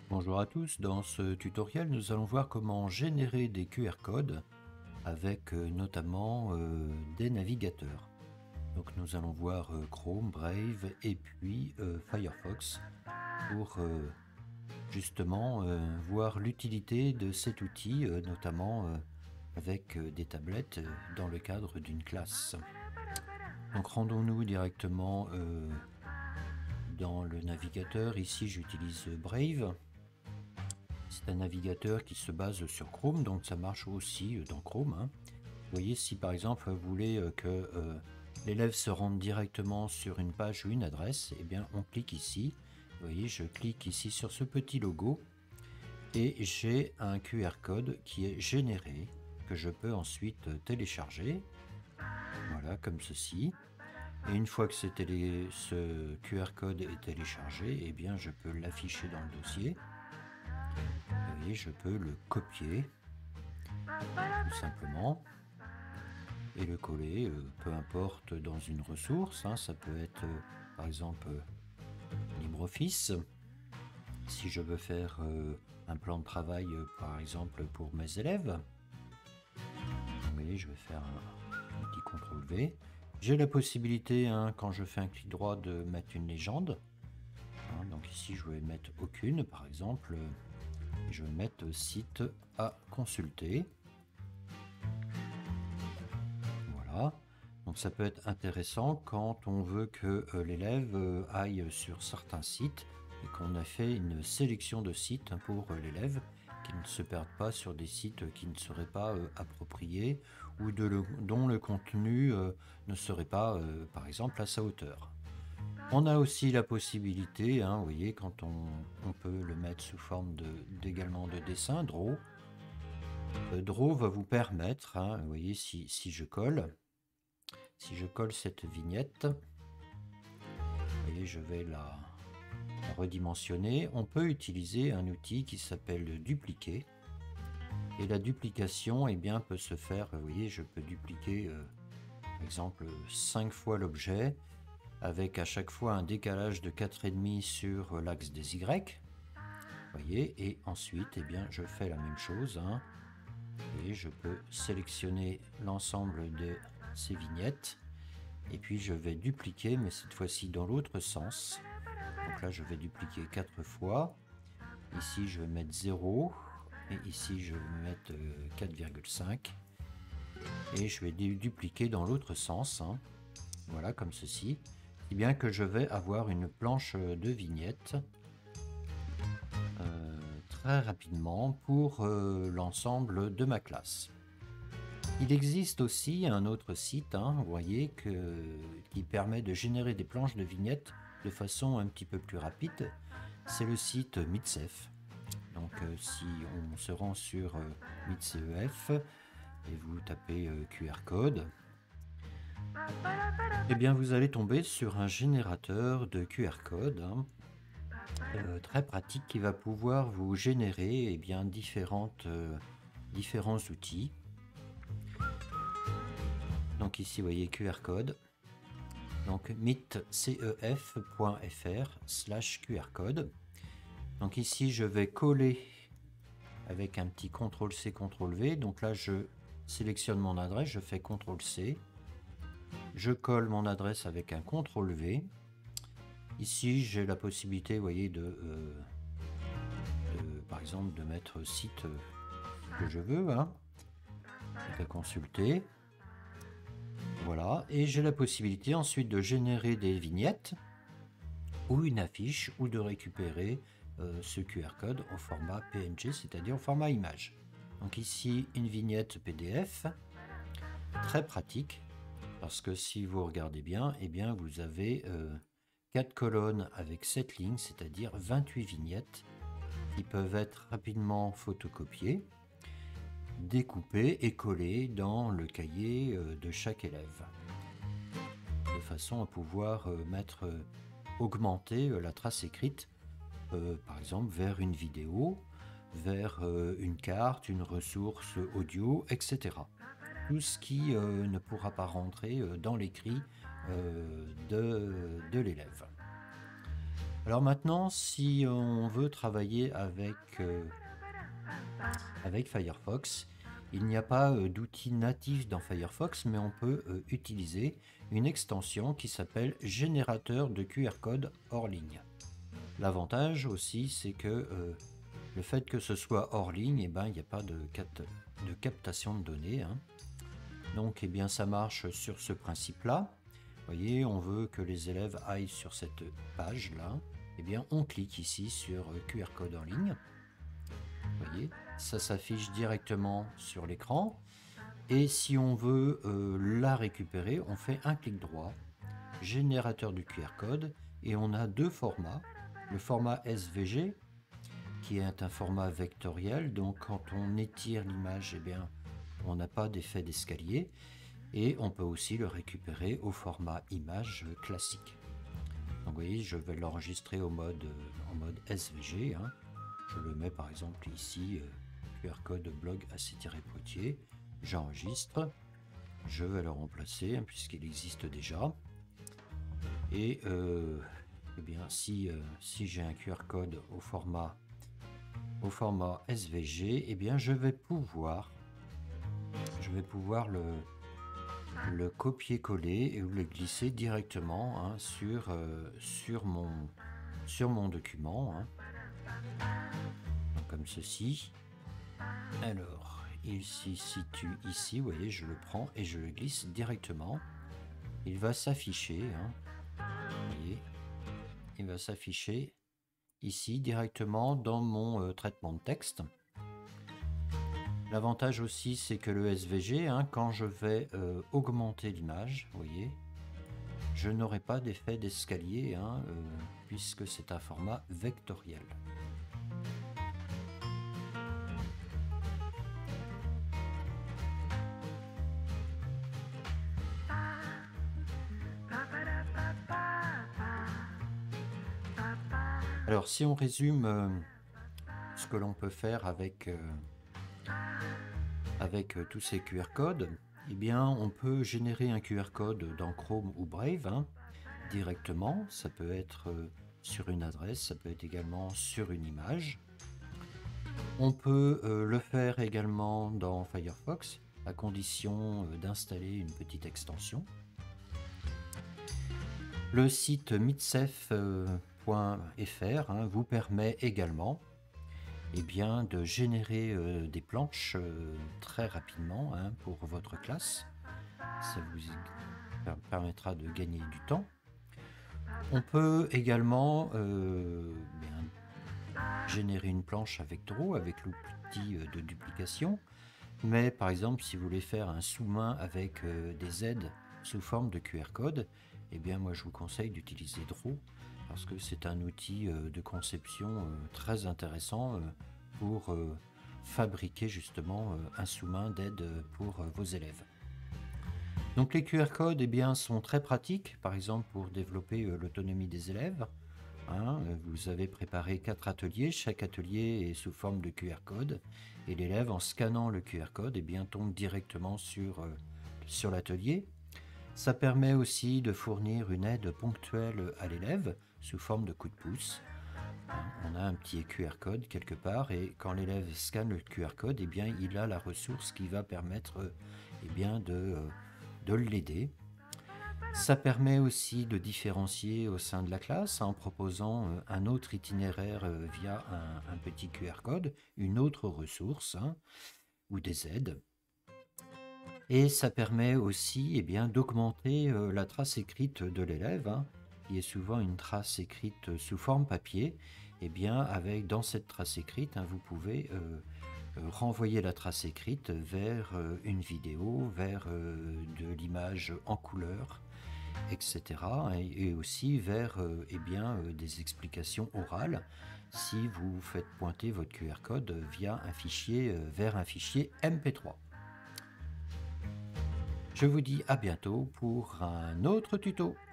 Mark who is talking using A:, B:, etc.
A: Bonjour à tous, dans ce tutoriel nous allons voir comment générer des QR codes avec notamment des navigateurs. Donc nous allons voir Chrome, Brave et puis Firefox pour justement voir l'utilité de cet outil, notamment avec des tablettes dans le cadre d'une classe. Donc rendons-nous directement dans le navigateur. Ici j'utilise Brave. C'est un navigateur qui se base sur Chrome, donc ça marche aussi dans Chrome, hein. Vous voyez, si par exemple vous voulez que l'élève se rende directement sur une page ou une adresse, eh bien on clique ici. Vous voyez, je clique ici sur ce petit logo et j'ai un QR code qui est généré, que je peux ensuite télécharger. Voilà, comme ceci. Et une fois que ce QR code est téléchargé, eh bien je peux l'afficher dans le dossier. Vous voyez, je peux le copier tout simplement et le coller, peu importe, dans une ressource, hein. Ça peut être par exemple LibreOffice. Si je veux faire un plan de travail par exemple pour mes élèves, vous voyez, je vais faire un petit CTRL V. J'ai la possibilité, hein, quand je fais un clic droit, de mettre une légende, hein. Donc ici je vais mettre aucune, par exemple. Je vais mettre site à consulter. Voilà. Donc ça peut être intéressant quand on veut que l'élève aille sur certains sites et qu'on a fait une sélection de sites pour l'élève, qui ne se perde pas sur des sites qui ne seraient pas appropriés ou dont le contenu ne serait pas, par exemple, à sa hauteur. On a aussi la possibilité, hein, vous voyez, quand on peut le mettre sous forme également de dessin, Draw. Draw va vous permettre, hein, vous voyez, si je colle cette vignette, vous voyez, je vais la redimensionner. On peut utiliser un outil qui s'appelle dupliquer. Et la duplication, eh bien, peut se faire, vous voyez, je peux dupliquer, par exemple, 5 fois l'objet, avec à chaque fois un décalage de 4,5 sur l'axe des Y. Vous voyez, et ensuite, eh bien, je fais la même chose, hein. Et je peux sélectionner l'ensemble de ces vignettes. Et puis je vais dupliquer, mais cette fois-ci dans l'autre sens. Donc là, je vais dupliquer 4 fois. Ici, je vais mettre 0. Et ici, je vais mettre 4,5. Et je vais dupliquer dans l'autre sens, hein. Voilà, comme ceci. Si bien que je vais avoir une planche de vignettes très rapidement pour l'ensemble de ma classe. Il existe aussi un autre site, hein, vous voyez, qui permet de générer des planches de vignettes de façon un petit peu plus rapide. C'est le site Mitsef. Donc si on se rend sur Mitsef et vous tapez QR code, eh bien vous allez tomber sur un générateur de QR code, hein, très pratique, qui va pouvoir vous générer, eh bien, différents outils. Donc ici, vous voyez QR code. Donc mitcef.fr/QR code. Donc ici, je vais coller avec un petit CTRL-C, CTRL-V. Donc là, je sélectionne mon adresse, je fais CTRL-C. Je colle mon adresse avec un CTRL-V. Ici, j'ai la possibilité, vous voyez, par exemple, de mettre site que je veux, hein, à consulter. Voilà, et j'ai la possibilité ensuite de générer des vignettes ou une affiche, ou de récupérer ce QR code au format PNG, c'est-à-dire au format image. Donc ici, une vignette PDF, très pratique, parce que si vous regardez bien, eh bien vous avez 4 colonnes avec 7 lignes, c'est-à-dire 28 vignettes qui peuvent être rapidement photocopiées, découpées et collées dans le cahier de chaque élève, de façon à pouvoir augmenter la trace écrite, par exemple vers une vidéo, vers une carte, une ressource audio, etc. Tout ce qui ne pourra pas rentrer dans l'écrit de l'élève. Alors maintenant, si on veut travailler avec Firefox, il n'y a pas d'outil natif dans Firefox, mais on peut utiliser une extension qui s'appelle générateur de QR code hors ligne. L'avantage aussi, c'est que le fait que ce soit hors ligne, eh ben, il n'y a pas de captation de données, hein. Donc eh bien, ça marche sur ce principe-là. Vous voyez, on veut que les élèves aillent sur cette page-là. Eh bien, on clique ici sur QR code en ligne. Vous voyez, ça s'affiche directement sur l'écran. Et si on veut la récupérer, on fait un clic droit, générateur du QR code, et on a deux formats. Le format SVG, qui est un format vectoriel, donc quand on étire l'image, eh bien, on n'a pas d'effet d'escalier. Et on peut aussi le récupérer au format image classique. Donc vous voyez, je vais l'enregistrer en mode SVG, hein. Je le mets par exemple ici, QR code blog AC-Poitiers. J'enregistre. Je vais le remplacer, hein, puisqu'il existe déjà. Et eh bien, si j'ai un QR code au format SVG, eh bien, je vais pouvoir le copier-coller et le glisser directement, hein, sur mon document, hein. Donc, comme ceci. Alors, il s'y situe ici, vous voyez, je le prends et je le glisse directement. Il va s'afficher, hein, vous voyez, il va s'afficher ici directement dans mon traitement de texte. L'avantage aussi, c'est que le SVG, hein, quand je vais augmenter l'image, vous voyez, je n'aurai pas d'effet d'escalier, hein, puisque c'est un format vectoriel. Alors, si on résume ce que l'on peut faire avec tous ces QR codes, eh bien, on peut générer un QR code dans Chrome ou Brave, hein, directement. Ça peut être sur une adresse, ça peut être également sur une image. On peut le faire également dans Firefox, à condition d'installer une petite extension. Le site mitsef.fr hein, vous permet également, eh bien, de générer des planches très rapidement, hein, pour votre classe. Ça vous permettra de gagner du temps. On peut également générer une planche avec Draw, avec l'outil de duplication. Mais par exemple, si vous voulez faire un sous-main avec des aides sous forme de QR code, eh bien moi je vous conseille d'utiliser Draw, parce que c'est un outil de conception très intéressant pour fabriquer justement un sous-main d'aide pour vos élèves. Donc les QR codes, eh bien, sont très pratiques, par exemple pour développer l'autonomie des élèves, hein. Vous avez préparé 4 ateliers, chaque atelier est sous forme de QR code, et l'élève, en scannant le QR code, eh bien, tombe directement sur l'atelier. Ça permet aussi de fournir une aide ponctuelle à l'élève sous forme de coup de pouce. On a un petit QR code quelque part, et quand l'élève scanne le QR code, eh bien, il a la ressource qui va permettre eh bien, de l'aider. Ça permet aussi de différencier au sein de la classe en proposant un autre itinéraire via un petit QR code, une autre ressource, hein, ou des aides. Et ça permet aussi, eh bien, d'augmenter la trace écrite de l'élève, hein, qui est souvent une trace écrite sous forme papier. Eh bien, dans cette trace écrite, hein, vous pouvez renvoyer la trace écrite vers une vidéo, vers de l'image en couleur, etc. Et aussi vers eh bien, des explications orales si vous faites pointer votre QR code via un fichier, vers un fichier MP3. Je vous dis à bientôt pour un autre tuto.